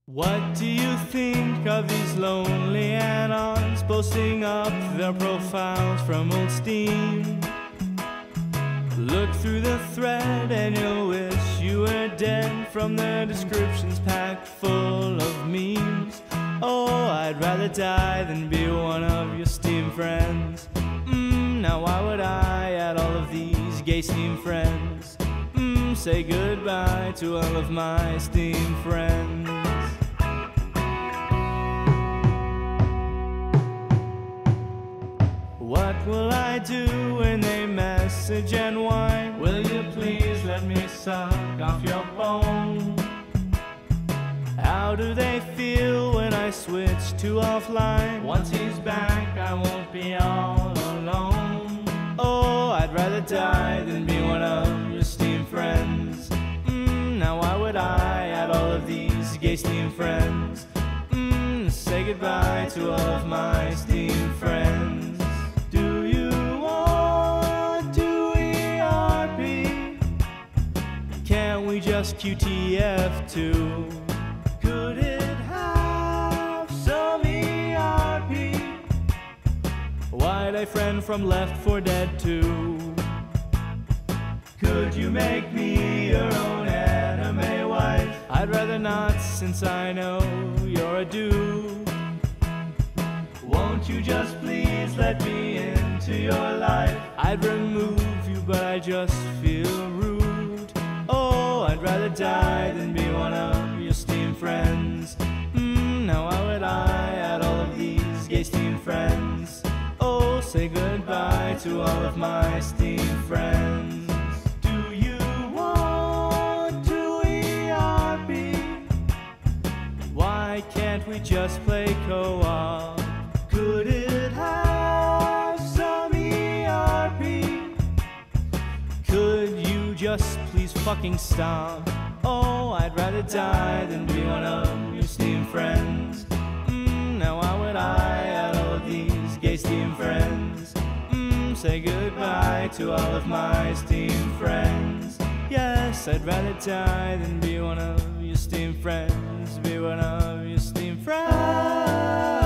What do you think of these lonely anons posting up their profiles from old Steam? Look through the thread and you'll wish you were dead from the descriptions packed full of memes. Oh, I'd rather die than be one of your Steam friends. Now why would I add all of these gay Steam friends? Say goodbye to all of my Steam friends. What will I do when they message and whine? Will you please let me suck off your bone? How do they feel when I switch to offline? Once he's back, I won't be all alone. Oh, I'd rather die than be one of your Steam friends. Now why would I add all of these gay Steam friends? Say goodbye to all of my Steam friends. Do you want to ERP? Can't we just QTF too? Could it have some ERP? Why'd I friend from Left 4 Dead 2? Could you make me your own anime wife? I'd rather not, since I know you're a dude. Won't you just please let me into your life? I'd remove you, but I just feel rude. Oh, I'd rather die than be one of your Steam friends. Now why would I add all of these gay Steam friends? Oh, say goodbye to all of my Steam friends. Do you want to ERP? Why can't we just play co-op? Could it have some ERP? Could you just please fucking stop? Oh, I'd rather die than be one of your Steam friends. Now why would I add all of these gay Steam friends? Say goodbye to all of my Steam friends. Yes, I'd rather die than be one of your Steam friends. Be one of your Steam friends.